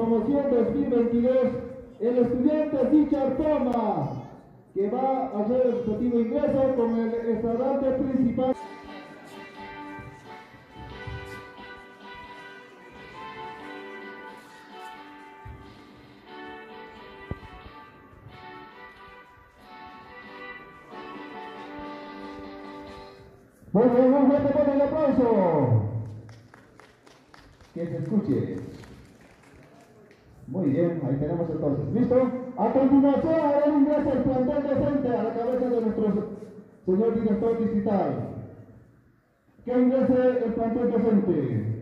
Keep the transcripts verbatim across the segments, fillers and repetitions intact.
promoción dos mil veintidós, el estudiante Richard Toma, que va a hacer el respectivo ingreso con el estandarte principal. Muy bien, muy fuerte con el aplauso. Que se escuche. Muy bien, ahí tenemos entonces. ¿Listo? A continuación, hará el ingreso el plantel docente a la cabeza de nuestro señor director distrital. Que ingrese el plantel docente.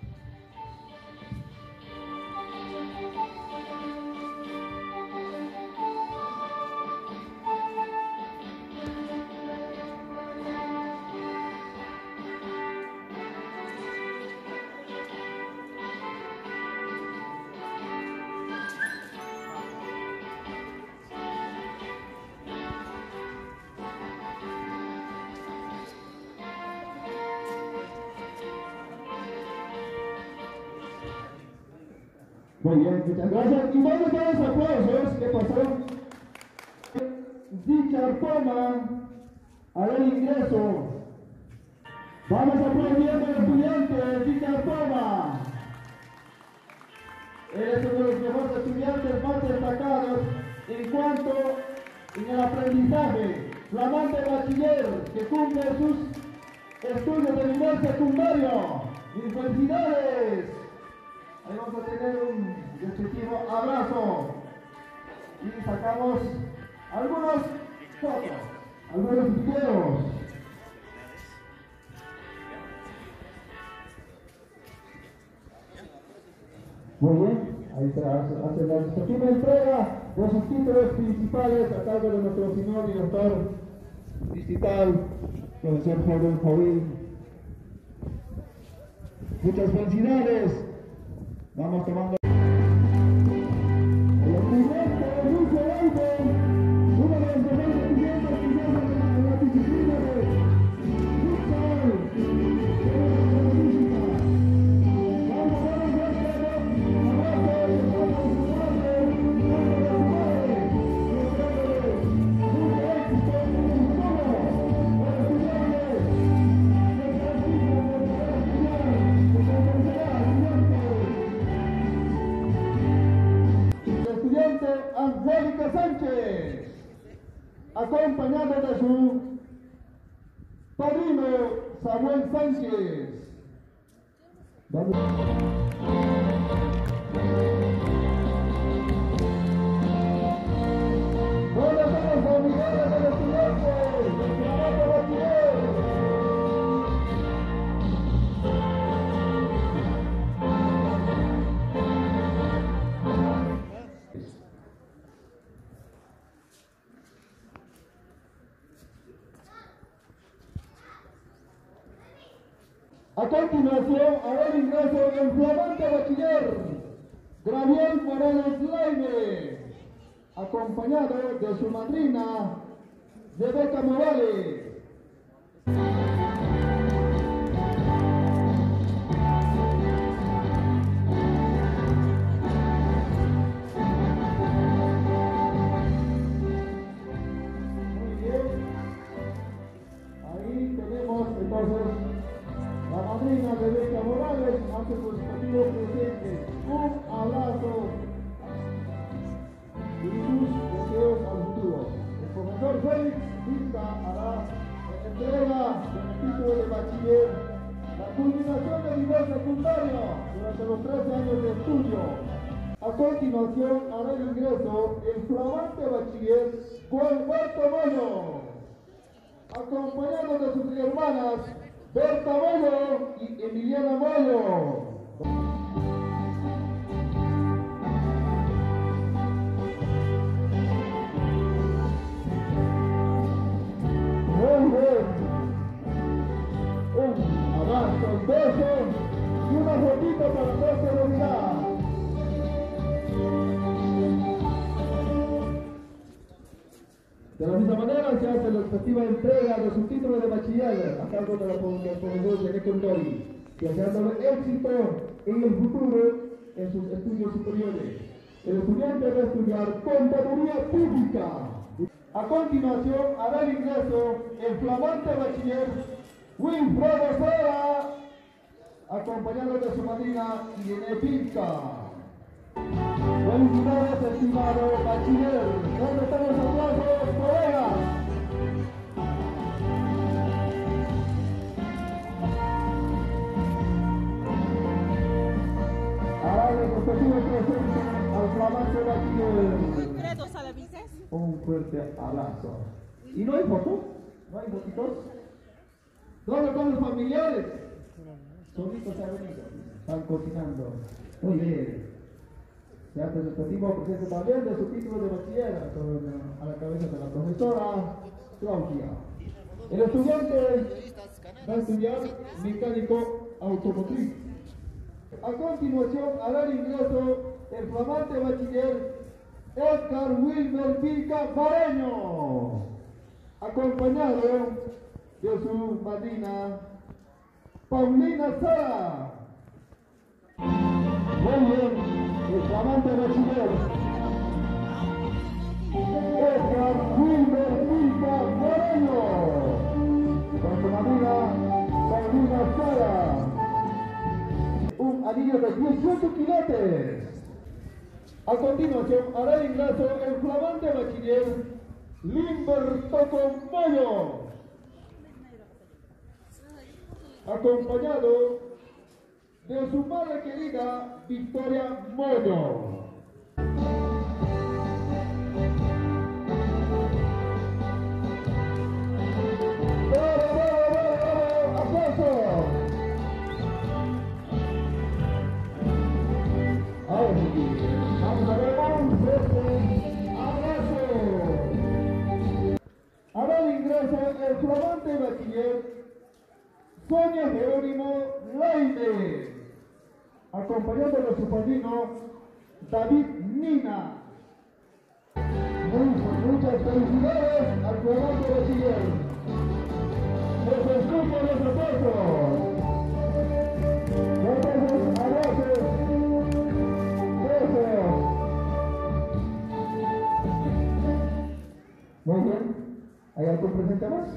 Muy bien, muchas gracias. Y vamos a los aplausos. ¿Qué pasó? Richard Toma hará el ingreso. Vamos a aplaudir al estudiante Richard Toma. Él es uno de los mejores estudiantes más destacados en cuanto en el aprendizaje. Flamante bachiller que cumple sus estudios de nivel secundario. ¡Mis felicidades! Ahí vamos a tener un respectivo abrazo y sacamos algunos fotos, algunos videos. Muy bien, ahí se hace la respectiva entrega de sus títulos principales a cargo de nuestro señor director distrital, profesor Jorge Jovín. Muchas felicidades. Vamos tomando. El estudiante Luis Orante, uno de los mejores estudiantes que en la disciplina de fútbol, de la música. Vamos a ver un fuerte abrazo y vamos a sumarle mucho éxito en el futuro. Los estudiantes, que practican, que podrán estudiar, que comprenderán, Angélica Sánchez, acompañada de su padrino Samuel Sánchez. Vamos. ¿Dónde están los familiares de los estudiantes? ¡El trabajo bachiller! A continuación, hará el ingreso el flamante bachiller Gabriel Morales Laime, acompañado de su madrina Rebeca Morales. Muy bien, ahí tenemos entonces la madrina Rebeca Morales hace su respectivo presente. Un abrazo y sus deseos al futuro. El profesor Félix Vista hará la entrega del título de bachiller, la culminación del nivel secundario durante los trece años de estudio. A continuación hará el ingreso el flamante bachiller Gualberto Moyo, acompañado de sus hermanas Berta Moyo y Emiliana Moyo. Muy bien. Un abrazo, un beso y una fotito para nuestra unidad. De la misma manera se hace la respectiva entrega de su título de bachiller a cargo de la profesora Janet Condori, deseándole éxito en el futuro en sus estudios superiores. El estudiante va a estudiar Contaduría Pública. A continuación hará el ingreso el flamante bachiller Wilfredo Sara, acompañado de su madrina Irene Pinca. Felicidades, estimado bachiller. ¿Dónde están los aplausos, colegas? Hará el respectivo presente al flamante bachiller. Wilfredo Sara Vicens. Un fuerte abrazo. ¿Y no hay fotos? ¿No hay fotitos? ¿Dónde están los familiares? Solitos se han venido. Están cocinando. Muy bien. Se hace el respectivo presente también de su título de bachiller a la cabeza de la profesora Claudia. El estudiante va a estudiar mecánico automotriz. A continuación hará el ingreso el flamante bachiller Edgar Wilmer Pica Mareño, acompañado de su madrina Paulina Sara. Muy bien, el flamante bachiller Edgar Wilmer Pica Mareño, con su madrina Paulina Sara. Un anillo de dieciocho quilates. A continuación hará el ingreso el flamante bachiller Limberto Moyo, acompañado de su madre querida Victoria Moyo. Vamos a ver un fuerte abrazo. Hará el ingreso el flamante bachiller Sonia Jerónimo Laine, acompañado de su padrino David Nina. Muchas felicidades al flamante bachiller. Les escucho los aplausos. Muchos abrazos. Muy bien. ¿Hay algún presente más?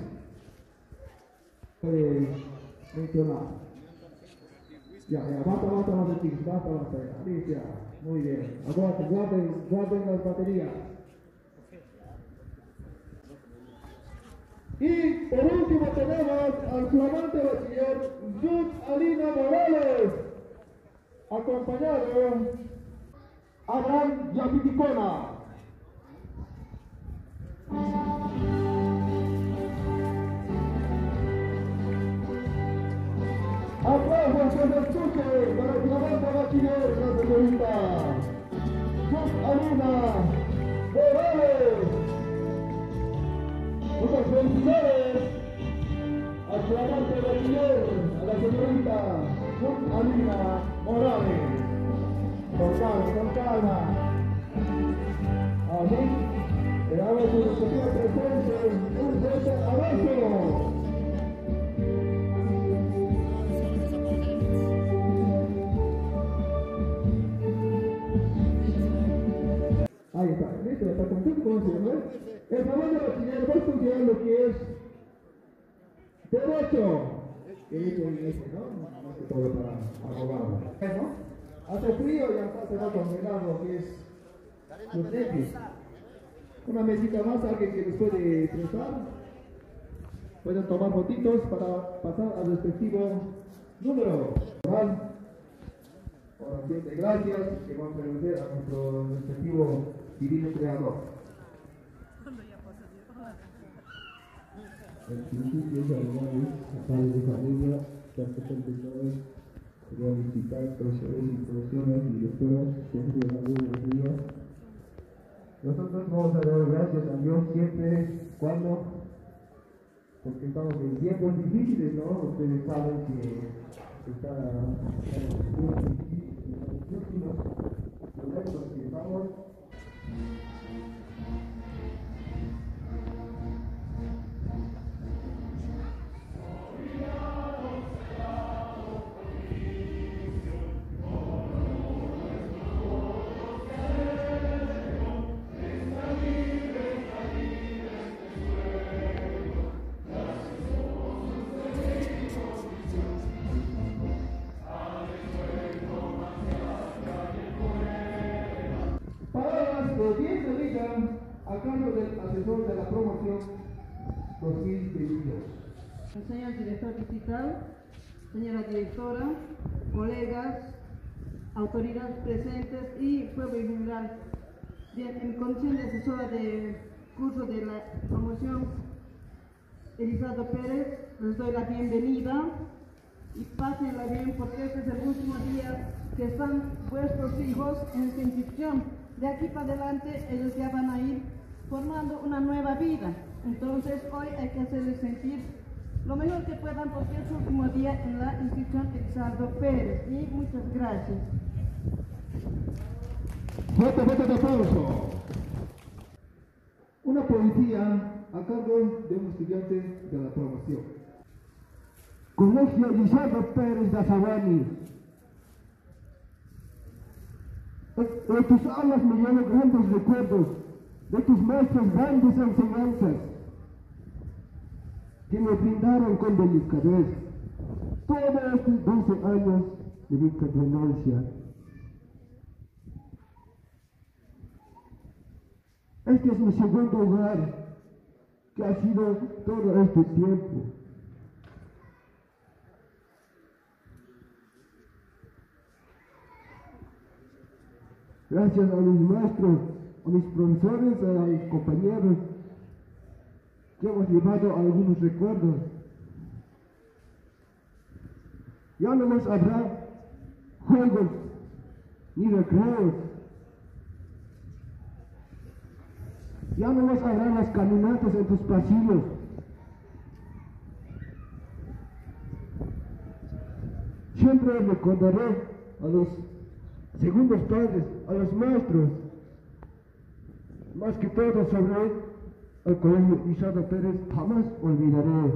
Eh, mencionar. Ya, ya, basta, basta, basta, chicos, basta, basta, ya. Alicia, muy bien. Aguanten, guarden, guarden las baterías. Y por último tenemos al flamante bachiller Ruth Alina Morales, acompañado Abraham Yapiticona. Aplausos que se escuche para el flamante bachiller, la señorita Ruth Alina Morales. Muchas felicidades al flamante bachiller, a la señorita Ruth Alina Morales. Con calma, con calma. Así, le damos su respectivo presente, un fuerte abrazo. Ahí está, listo, está contento con eso, ¿no? El favor de bachiller va a estudiar lo que es Derecho. Derecho en eso, ¿no? Más que todo para abogado. ¿No? Hace frío y acá se va congelado, que es los nervios. Una mesita más, alguien que les puede prestar. Pueden tomar fotitos para pasar al respectivo número. Oración de gracias que vamos a agradecer a nuestro respectivo divino creador. El principio de hermanos, padres de familia, sacerdotes, quería visitar profesores, instituciones y directoras que han llegado los días. Nosotros vamos a dar gracias a Dios siempre, cuando, porque estamos en tiempos difíciles, ¿no? Ustedes saben que está en los últimos momentos que estamos. poesía a cargo del asesor de la promoción dos mil veintidós. Señor director distrital, señora directora, colegas, autoridades presentes y pueblo en general. Bien, en condición de asesora del curso de la promoción Elizardo Pérez, les doy la bienvenida y pásenla bien porque este es el último día que están vuestros hijos en esta institución. De aquí para adelante ellos ya van a ir formando una nueva vida. Entonces hoy hay que hacerles sentir lo mejor que puedan porque es su último día en la institución Elizardo Pérez. Y muchas gracias. Fuerte, fuerte de aplauso. Una poesía a cargo de un estudiante de la promoción. Colegio Elizardo Pérez de Azawani. En tus aulas me llevo grandes recuerdos de tus maestros, grandes enseñanzas que me brindaron con delicadez todos estos doce años de mi cadenancia. Este es mi segundo hogar, que ha sido todo este tiempo. Gracias a mis maestros, a mis profesores, a mis compañeros, que hemos llevado algunos recuerdos. Ya no más habrá juegos ni recreos. Ya no más habrá las caminatas en tus pasillos. Siempre recordaré a los segundos padres, a los maestros, más que todo sobre el colegio Elizardo Pérez, jamás olvidaré.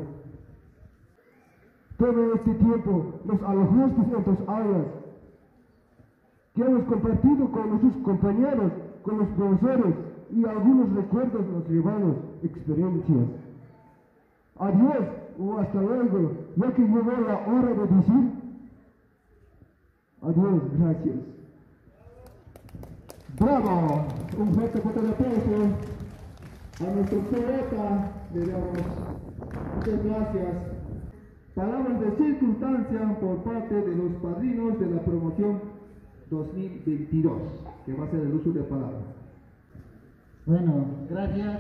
Todo este tiempo nos alojaste en tus aulas, que hemos compartido con nuestros compañeros, con los profesores, y algunos recuerdos nos llevamos, experiencias. Adiós o hasta luego, ya que llegó la hora de decir adiós, gracias. ¡Bravo! Un fuerte fuerte de aplauso a nuestro poeta, le damos muchas gracias. Palabras de circunstancia por parte de los padrinos de la promoción dos mil veintidós, que va a ser el uso de palabras. Bueno, gracias.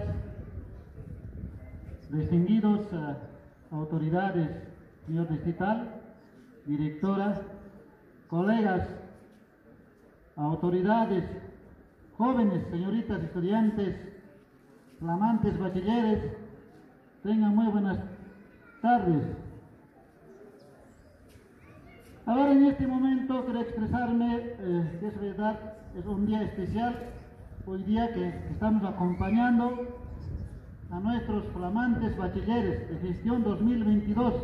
Distinguidos uh, autoridades, señor distrital, directoras, colegas, autoridades, jóvenes, señoritas, estudiantes, flamantes, bachilleres, tengan muy buenas tardes. Ahora en este momento quiero expresarme eh, que es verdad, es un día especial, hoy día que estamos acompañando a nuestros flamantes bachilleres de gestión dos mil veintidós.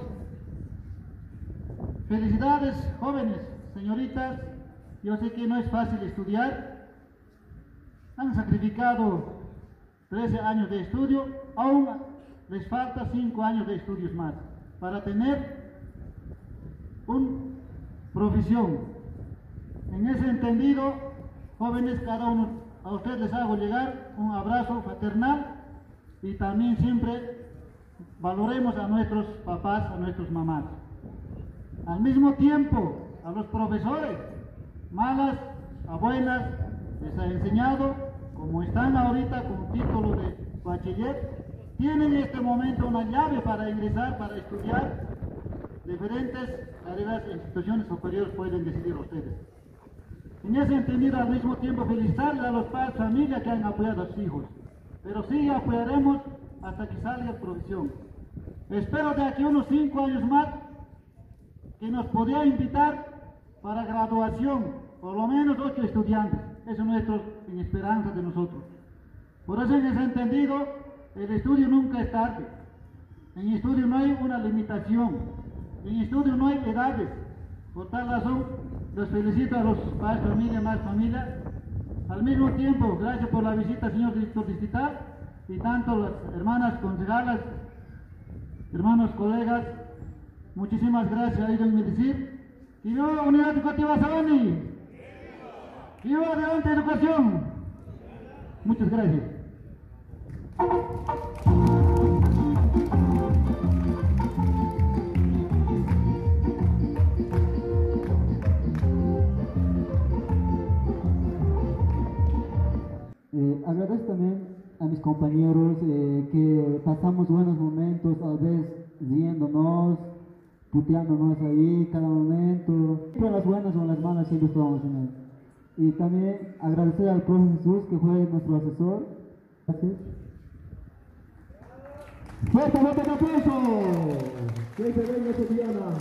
Felicidades, jóvenes, señoritas, yo sé que no es fácil estudiar, han sacrificado trece años de estudio, aún les falta cinco años de estudios más para tener una profesión. En ese entendido, jóvenes, cada uno, a ustedes les hago llegar un abrazo fraternal y también siempre valoremos a nuestros papás, a nuestros mamás. Al mismo tiempo, a los profesores, malas a buenas, les ha enseñado, como están ahorita con título de bachiller, tienen en este momento una llave para ingresar, para estudiar. Diferentes carreras e instituciones superiores pueden decidir ustedes. En ese entendido, al mismo tiempo, felicitarles a los padres de familia que han apoyado a sus hijos. Pero sí apoyaremos hasta que salga provisión. Espero de aquí unos cinco años más que nos podría invitar para graduación, por lo menos ocho estudiantes. Eso es nuestro, en esperanza de nosotros. Por eso en ese entendido, el estudio nunca es tarde. En el estudio no hay una limitación. En el estudio no hay edades. Por tal razón, los felicito a los padres, familia, más familia. Al mismo tiempo, gracias por la visita, señor director distrital, y tanto las hermanas concejalas, hermanos colegas, muchísimas gracias. Ayúdenme a decir, ¡viva Unidad Educativa Azawani! ¡Viva Adelante Educación! Muchas gracias. Eh, agradezco también a mis compañeros eh, que pasamos buenos momentos, a veces riéndonos, puteándonos ahí cada momento, con las buenas o las malas siempre estamos en él. Y también agradecer al profe Jesús, que fue nuestro asesor. Gracias. ¡Fuerte, fuerte el aplauso! ¡Que se venga Sofía!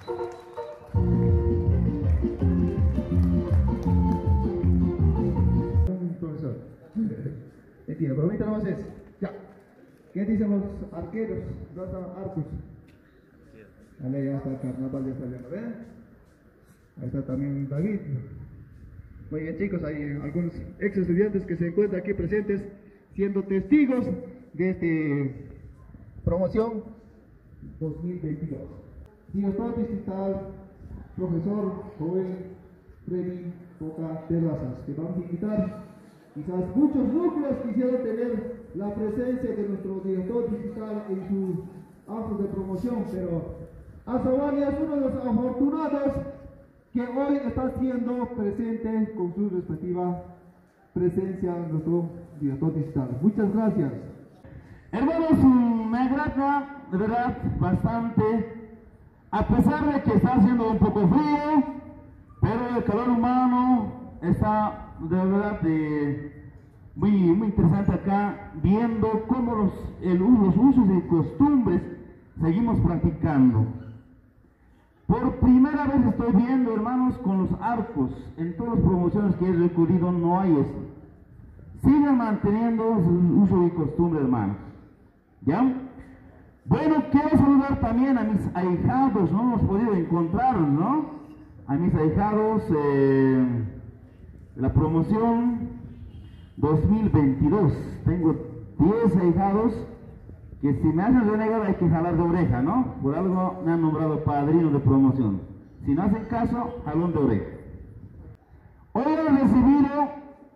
Profesor. Mentira, pero ahorita nomás es. Ya. ¿Qué dicen los arqueros? Los arcos. Vale, ya está el carnaval, ya saliendo, ¿ven? Ahí está también David. Muy bien, chicos, hay algunos ex estudiantes que se encuentran aquí presentes siendo testigos de esta promoción dos mil veintidós. Director distrital, profesor Joel Freddy Boca Terrazas, que vamos a invitar. Quizás muchos núcleos quisieran tener la presencia de nuestro director distrital en su acto de promoción, pero Azawani es uno de los afortunados que hoy está siendo presente con su respectiva presencia en nuestro director distrital. Muchas gracias. Hermanos, me agrada de verdad bastante, a pesar de que está haciendo un poco frío, pero el calor humano está de verdad de, muy, muy interesante acá, viendo cómo los, el, los usos y costumbres seguimos practicando. Por primera vez estoy viendo, hermanos, con los arcos, en todas las promociones que he recurrido no hay eso. Siguen manteniendo su uso y costumbre, hermanos. ¿Ya? Bueno, quiero saludar también a mis ahijados, no hemos podido encontrarlos, ¿no? A mis ahijados, eh, la promoción dos mil veintidós. Tengo diez ahijados que si me hacen renegar hay que jalar de oreja, ¿no? Por algo me han nombrado padrino de promoción. Si no hacen caso, jalón de oreja. Hoy he recibido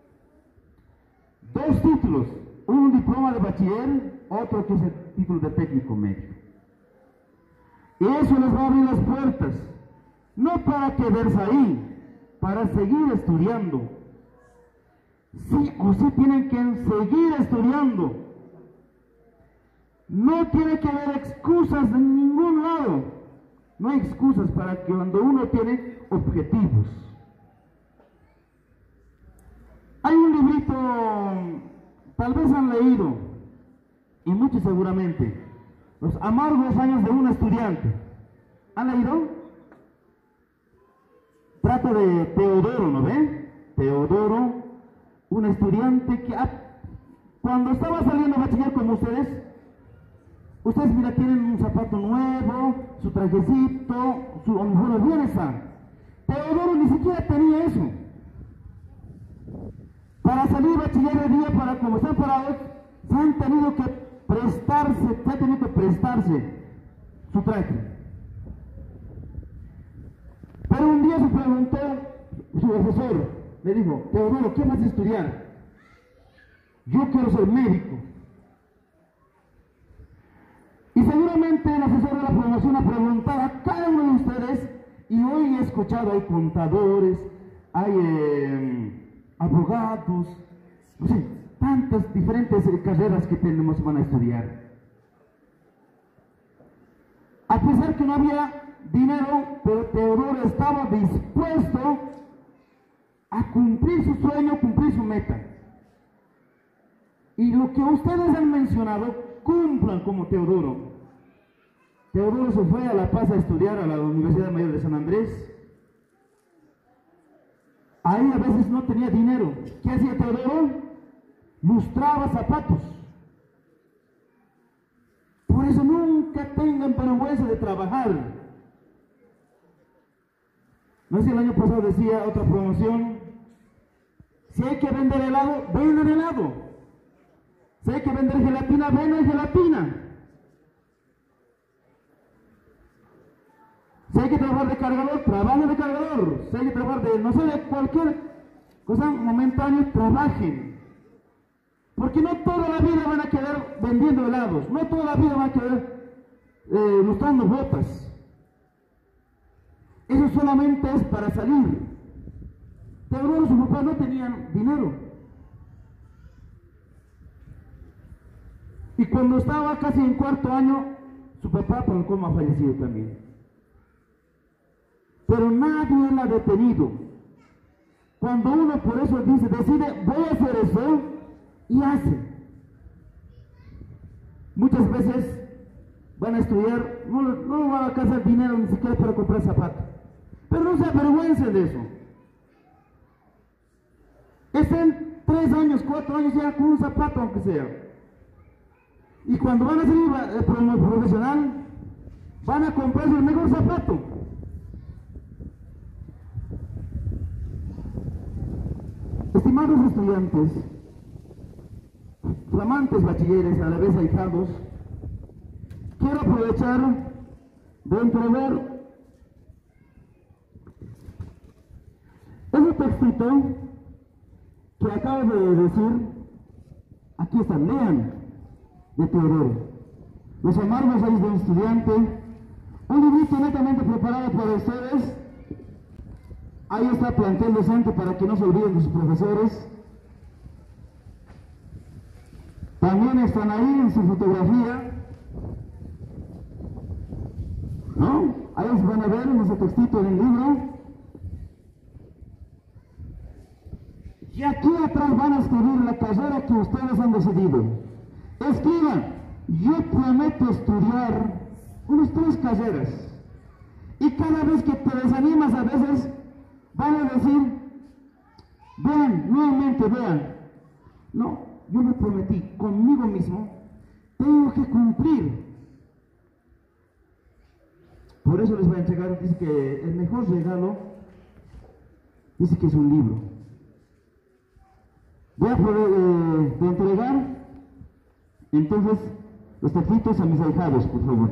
dos títulos, un diploma de bachiller, otro que es el título de técnico medio. Y eso les va a abrir las puertas, no para quedarse ahí, para seguir estudiando. Sí o sí tienen que seguir estudiando. No tiene que haber excusas de ningún lado. No hay excusas para que cuando uno tiene objetivos. Hay un librito, tal vez han leído, y muchos seguramente, Los amargos años de un estudiante. ¿Han leído? Trata de Teodoro, ¿no ven? Teodoro, un estudiante que cuando estaba saliendo a bachiller como ustedes, ustedes mira, tienen un zapato nuevo, su trajecito, su uniforme bien está. Teodoro ni siquiera tenía eso. Para salir a bachiller de día, para como están parados, se han tenido que prestarse, se ha tenido que prestarse su traje. Pero un día se preguntó su asesor, le dijo: Teodoro, ¿qué vas a estudiar? Yo quiero ser médico. Y seguramente el asesor de la promoción ha preguntado a cada uno de ustedes, y hoy he escuchado, hay contadores, hay eh, abogados, no sé, tantas diferentes carreras que tenemos que van a estudiar. A pesar que no había dinero, pero Teodoro estaba dispuesto a cumplir su sueño, cumplir su meta. Y lo que ustedes han mencionado, cumplan como Teodoro. Teodoro se fue a La Paz a estudiar a la Universidad Mayor de San Andrés. Ahí a veces no tenía dinero. ¿Qué hacía Teodoro? Lustraba zapatos. Por eso nunca tengan vergüenza de trabajar. No sé si el año pasado decía otra promoción: si hay que vender helado, venden helado. Si hay que vender gelatina, venden gelatina. Si hay que trabajar de cargador, trabajen de cargador. Si hay que trabajar de, no sé, de cualquier cosa momentánea, trabajen. Porque no toda la vida van a quedar vendiendo helados, no toda la vida van a quedar eh, lustrando botas. Eso solamente es para salir. Teodoro, su papá no tenían dinero. Y cuando estaba casi en cuarto año, su papá por el coma ha fallecido también. Pero nadie la ha detenido. Cuando uno por eso dice, decide, voy a hacer eso, y hace. Muchas veces van a estudiar, no, no van a alcanzar dinero ni siquiera para comprar zapatos. Pero no se avergüencen de eso. Estén tres años, cuatro años ya con un zapato aunque sea. Y cuando van a salir como profesional, van a comprarse el mejor zapato. Estimados estudiantes, flamantes bachilleres, a la vez ahijados, quiero aprovechar de entregar ese textito que acabo de decir. Aquí están, lean, de Teodoro. Los amargos años del estudiante, un librito netamente preparado para ustedes. Ahí está plantel docente para que no se olviden de sus profesores. También están ahí en su fotografía, ¿no? Ahí se van a ver en ese textito del libro. Y aquí atrás van a escribir la carrera que ustedes han decidido. Escriban, yo prometo estudiar unas tres carreras. Y cada vez que te desanimas a veces, van a decir, vean, nuevamente vean. No, yo me prometí conmigo mismo, tengo que cumplir. Por eso les voy a entregar, dice que el mejor regalo, dice que es un libro. Voy a poder eh, de entregar, entonces, los textitos a mis ahijados, por favor.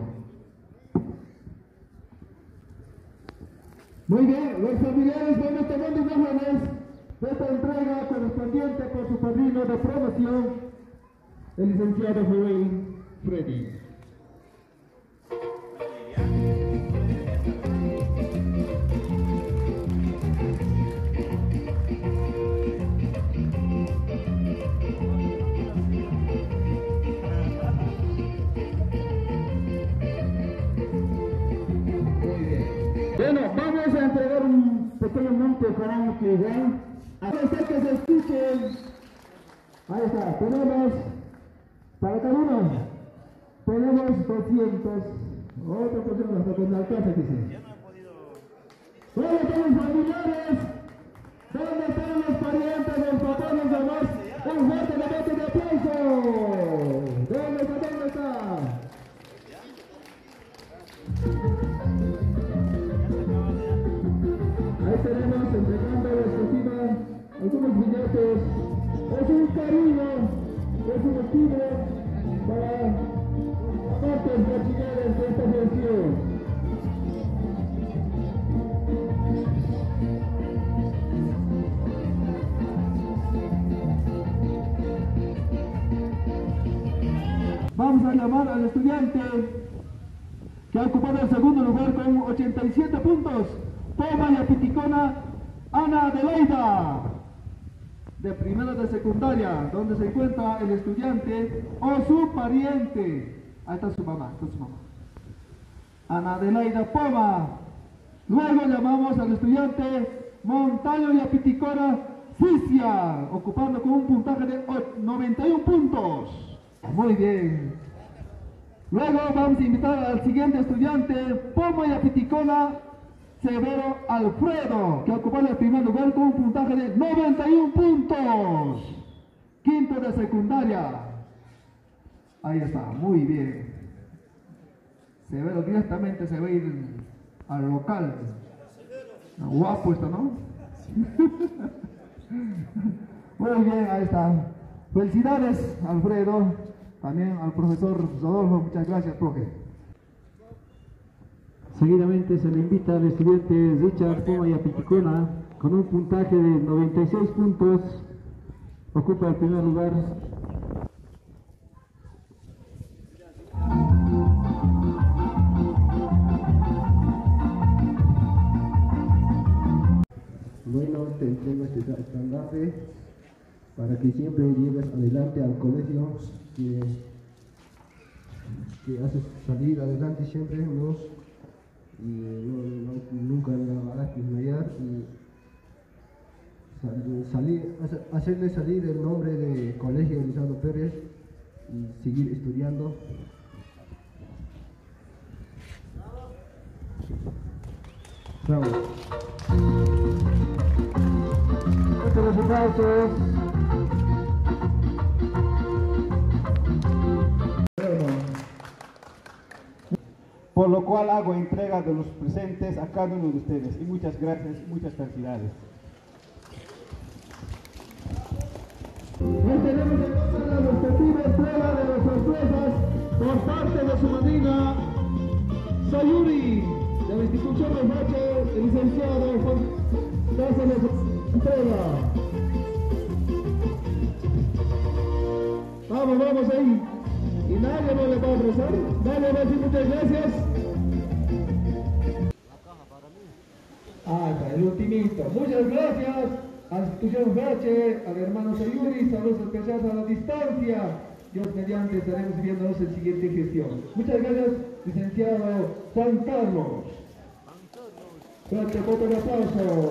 Muy bien, los familiares van a tomar imágenes de esta entrega correspondiente por su padrino de promoción, el licenciado Joel Freddy. Bueno, vamos a entregar un pequeño monte económico igual. Ahí está, que se escuchen. Ahí está, tenemos para cada uno, tenemos doscientos. Otra persona hasta con la alcance, dice. ¿Dónde están los familiares? ¿Dónde están los parientes, los papás, los demás? Un fuerte debate de aplauso. ¿Dónde está? ¿Dónde está? Ahí tenemos entregando respectiva algunos billetes. Es un cariño, es un motivo para amantes bachilleres de esta gestión. Vamos a llamar al estudiante que ha ocupado el segundo lugar con ochenta y siete puntos. Poma y Apiticona, Ana Adelaida, de primero de secundaria, donde se encuentra el estudiante o su pariente. Ahí está su mamá, está su mamá. Ana Adelaida Poma. Luego llamamos al estudiante Montaño y Apiticona, Cicia, ocupando con un puntaje de noventa y uno puntos. Muy bien. Luego vamos a invitar al siguiente estudiante, Poma y Apiticona, Severo Alfredo, que ocupó el primer lugar con un puntaje de noventa y uno puntos. Quinto de secundaria. Ahí está, muy bien. Severo directamente se va a ir al local. Guapo esto, ¿no? Muy bien, ahí está. Felicidades, Alfredo. También al profesor Rodolfo, muchas gracias, profe. Seguidamente se le invita al estudiante Richard Poma y Apiticona con un puntaje de noventa y seis puntos, ocupa el primer lugar. Bueno, te entrego este estandarte para que siempre lleves adelante al colegio, que, que haces salir adelante siempre, ¿no? Y no, no, nunca la harás desmayar y sal, salir, hacerle salir el nombre de Colegio Lisandro Pérez y seguir estudiando. Bravo. Otros aplausos. Por lo cual hago entrega de los presentes a cada uno de ustedes y muchas gracias y muchas felicidades. Hoy tenemos entonces la respectiva entrega de las sorpresas por parte de su madrina Sayuri de la institución de Bache, el licenciado Juan Cáceres entrega. Vamos, vamos ahí. Y nadie no le va a ofrecer. Nadie va a decir muchas gracias. Ah, está, el ultimito. Muchas gracias a la institución Bache, al hermano Sayuri, saludos especiales a la distancia. Dios mediante estaremos viéndonos en siguiente gestión. Muchas gracias, licenciado Juan Carlos. Fuerte voto de aplauso.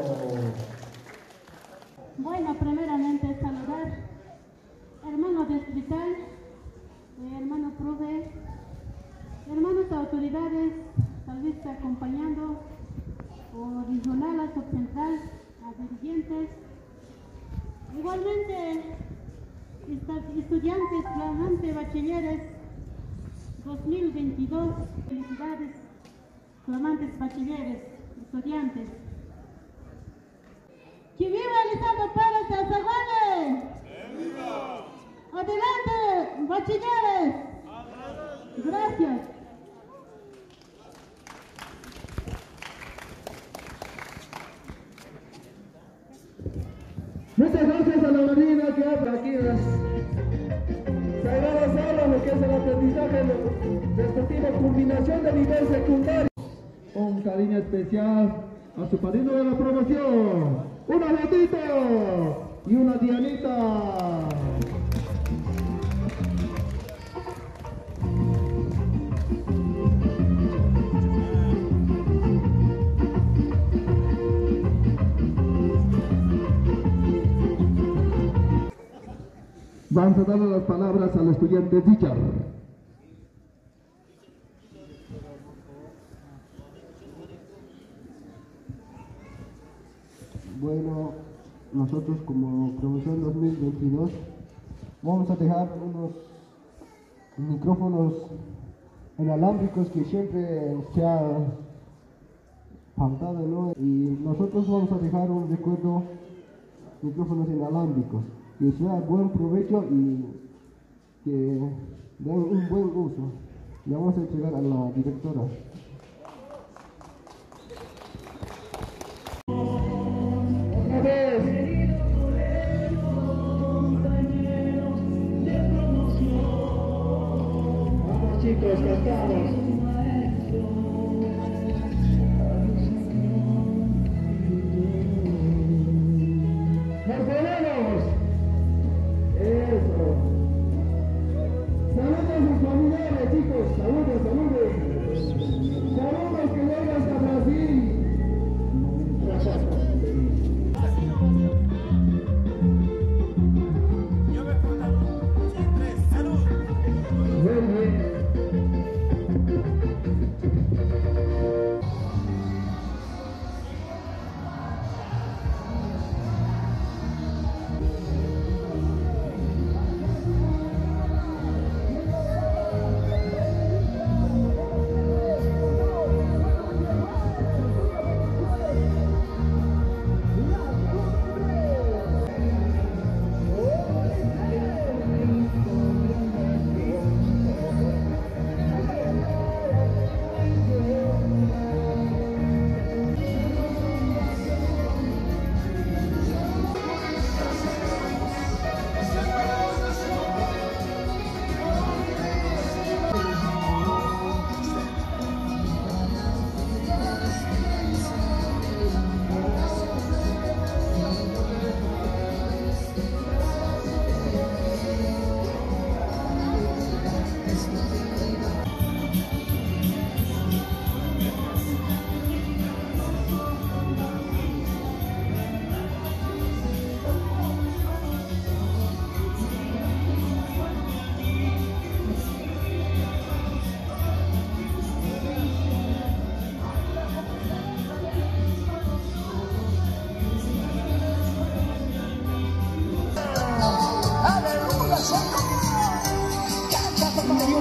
Bueno, primeramente saludar hermano distrital, eh, hermano profe, hermanas autoridades, tal vez acompañando, o regional, a subcentral, a dirigentes, igualmente estudiantes, flamantes, bachilleres dos mil veintidós, felicidades, flamantes bachilleres, estudiantes. ¡Que viva Lisandro Pérez de Azaguane! ¡Adelante, bachilleres! Gracias. Muchas gracias a la marina que hace aquí en las sagradas aulas, lo que es el aprendizaje, la respectiva culminación de nivel secundario. Un cariño especial a su padrino de la promoción. ¡Una botita y una dianita! Vamos a darle las palabras al estudiante Richard. Bueno, nosotros como promoción dos mil veintidós vamos a dejar unos micrófonos inalámbricos que siempre se ha faltado, ¿no? Y nosotros vamos a dejar un recuerdo, micrófonos inalámbricos, que sea buen provecho y que den un buen uso. Le vamos a entregar a la directora. Otra vez. Vamos chicos, cantamos. ¡Marcelanos! Eso. Saludos a sus familiares, chicos. Saludos, saludos. Saludos que llegan hasta Brasil. Muy bien.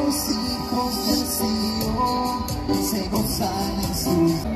los hijos del Señor se gozan en su